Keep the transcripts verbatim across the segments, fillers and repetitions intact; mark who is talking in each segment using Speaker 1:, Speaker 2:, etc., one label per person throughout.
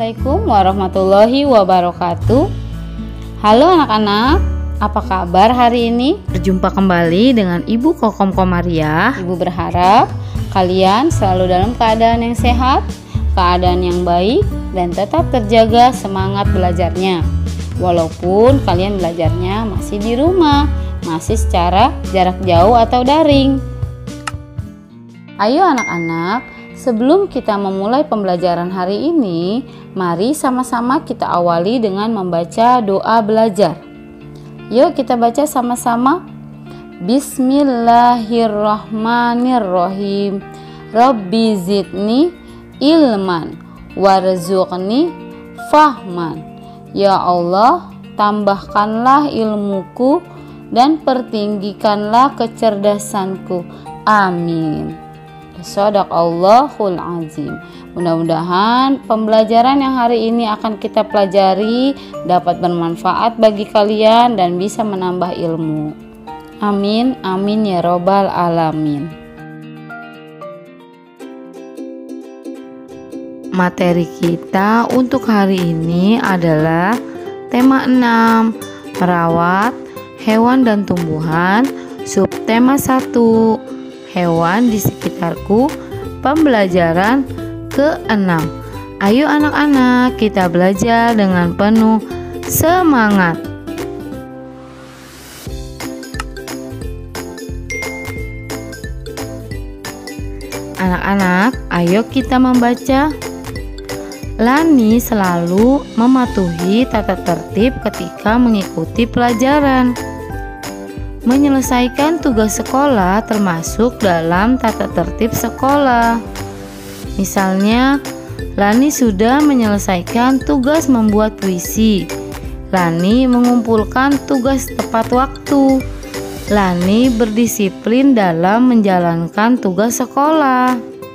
Speaker 1: Assalamualaikum warahmatullahi wabarakatuh. Halo anak-anak, apa kabar hari ini? Berjumpa kembali dengan Ibu Kokom Komariah. Ibu berharap kalian selalu dalam keadaan yang sehat, keadaan yang baik, dan tetap terjaga semangat belajarnya. Walaupun kalian belajarnya masih di rumah, masih secara jarak jauh atau daring. Ayo anak-anak, sebelum kita memulai pembelajaran hari ini, mari sama-sama kita awali dengan membaca doa belajar. Yuk kita baca sama-sama. Bismillahirrahmanirrahim. Rabbi zidni ilman warzuqni fahman. Ya Allah, tambahkanlah ilmuku dan pertinggikanlah kecerdasanku. Amin. Shadaqallahul azim. Mudah-mudahan pembelajaran yang hari ini akan kita pelajari dapat bermanfaat bagi kalian dan bisa menambah ilmu. Amin, amin ya robbal alamin. Materi kita untuk hari ini adalah tema enam, merawat hewan dan tumbuhan, subtema satu, hewan di sekitarku, pembelajaran keenam. Ayo anak-anak, kita belajar dengan penuh semangat. Anak-anak, ayo kita membaca. Lani selalu mematuhi tata tertib ketika mengikuti pelajaran. Menyelesaikan tugas sekolah termasuk dalam tata tertib sekolah. Misalnya, Lani sudah menyelesaikan tugas membuat puisi. Lani mengumpulkan tugas tepat waktu. Lani berdisiplin dalam menjalankan tugas sekolah.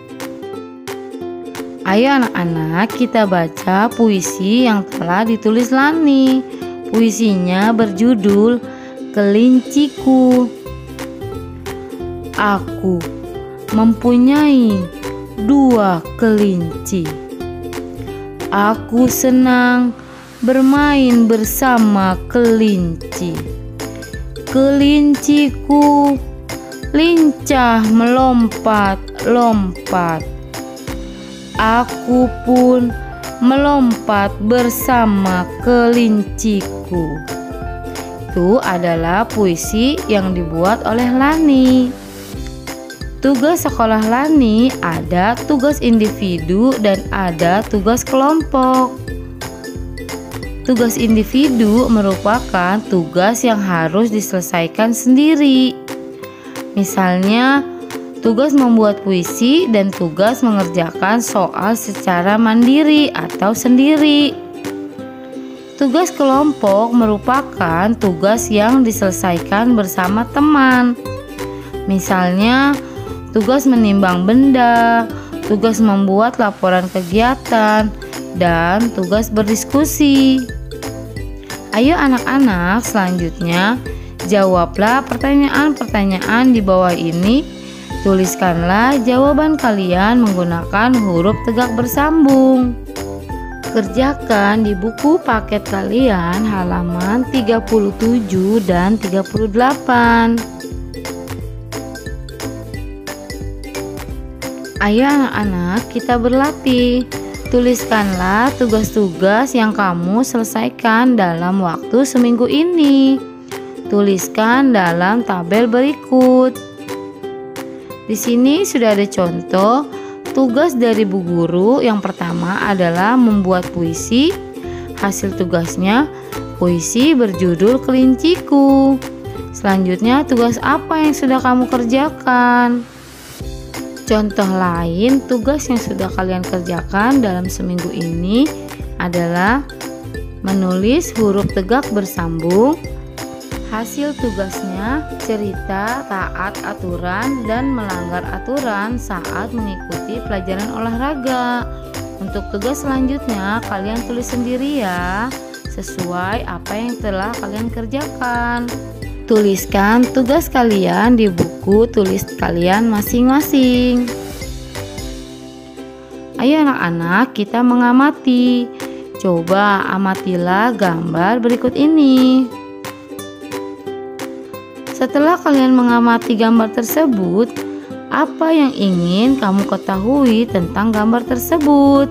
Speaker 1: Ayo anak-anak, kita baca puisi yang telah ditulis Lani. Puisinya berjudul Kelinciku. Aku mempunyai dua kelinci. Aku senang bermain bersama kelinci. Kelinciku lincah melompat-lompat. Aku pun melompat bersama kelinciku. Itu adalah puisi yang dibuat oleh Lani. Tugas sekolah Lani ada tugas individu dan ada tugas kelompok. Tugas individu merupakan tugas yang harus diselesaikan sendiri. Misalnya, tugas membuat puisi dan tugas mengerjakan soal secara mandiri atau sendiri. Tugas kelompok merupakan tugas yang diselesaikan bersama teman. Misalnya, tugas menimbang benda, tugas membuat laporan kegiatan, dan tugas berdiskusi. Ayo anak-anak, selanjutnya jawablah pertanyaan-pertanyaan di bawah ini. Tuliskanlah jawaban kalian menggunakan huruf tegak bersambung. Kerjakan di buku paket kalian halaman tiga puluh tujuh dan tiga puluh delapan. Ayo anak-anak, kita berlatih. Tuliskanlah tugas-tugas yang kamu selesaikan dalam waktu seminggu ini. Tuliskan dalam tabel berikut. Di sini sudah ada contoh tugas dari Bu Guru. Yang pertama adalah membuat puisi. Hasil tugasnya puisi berjudul Kelinciku. Selanjutnya, tugas apa yang sudah kamu kerjakan? Contoh lain tugas yang sudah kalian kerjakan dalam seminggu ini adalah menulis huruf tegak bersambung. Hasil tugasnya cerita taat aturan dan melanggar aturan saat mengikuti pelajaran olahraga. Untuk tugas selanjutnya kalian tulis sendiri ya, sesuai apa yang telah kalian kerjakan. Tuliskan tugas kalian di buku tulis kalian masing-masing. Ayo anak-anak, kita mengamati. Coba amatilah gambar berikut ini. Setelah kalian mengamati gambar tersebut, apa yang ingin kamu ketahui tentang gambar tersebut?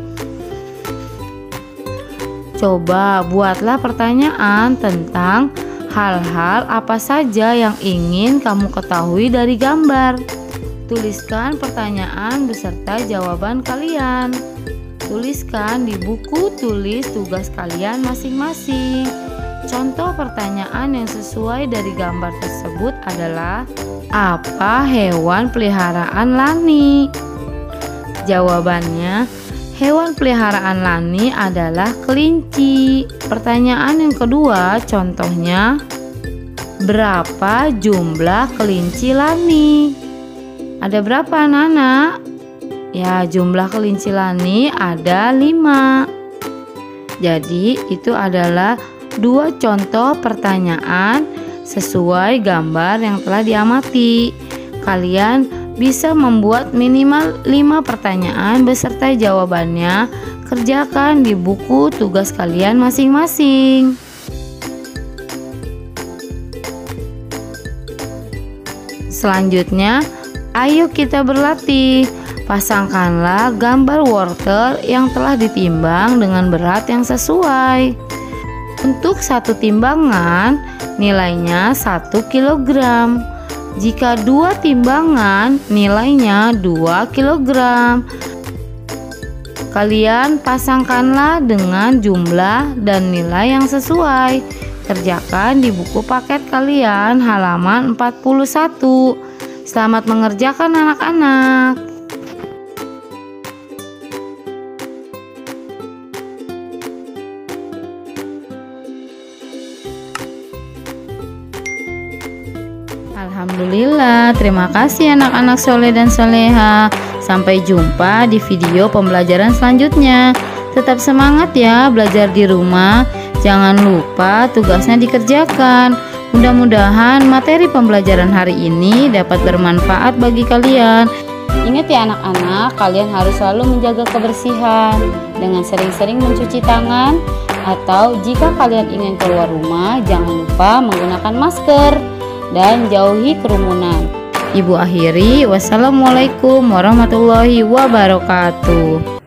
Speaker 1: Coba buatlah pertanyaan tentang hal-hal apa saja yang ingin kamu ketahui dari gambar. Tuliskan pertanyaan beserta jawaban kalian. Tuliskan di buku tulis tugas kalian masing-masing. Contoh pertanyaan yang sesuai dari gambar tersebut adalah: apa hewan peliharaan Lani? Jawabannya, hewan peliharaan Lani adalah kelinci. Pertanyaan yang kedua, contohnya: berapa jumlah kelinci Lani? Ada berapa anak-anak? Ya, jumlah kelinci Lani ada lima. Jadi itu adalah dua contoh pertanyaan sesuai gambar yang telah diamati. Kalian bisa membuat minimal lima pertanyaan beserta jawabannya. Kerjakan di buku tugas kalian masing-masing. Selanjutnya, ayo kita berlatih. Pasangkanlah gambar wortel yang telah ditimbang dengan berat yang sesuai. Untuk satu timbangan, nilainya satu kilogram. Jika dua timbangan, nilainya dua kilogram. Kalian pasangkanlah dengan jumlah dan nilai yang sesuai. Kerjakan di buku paket kalian halaman empat puluh satu. Selamat mengerjakan anak-anak. Alhamdulillah, terima kasih anak-anak soleh dan soleha. Sampai jumpa di video pembelajaran selanjutnya. Tetap semangat ya belajar di rumah. Jangan lupa tugasnya dikerjakan. Mudah-mudahan materi pembelajaran hari ini dapat bermanfaat bagi kalian. Ingat ya anak-anak, kalian harus selalu menjaga kebersihan dengan sering-sering mencuci tangan. Atau jika kalian ingin keluar rumah, jangan lupa menggunakan masker dan jauhi kerumunan. Ibu akhiri, wassalamualaikum warahmatullahi wabarakatuh.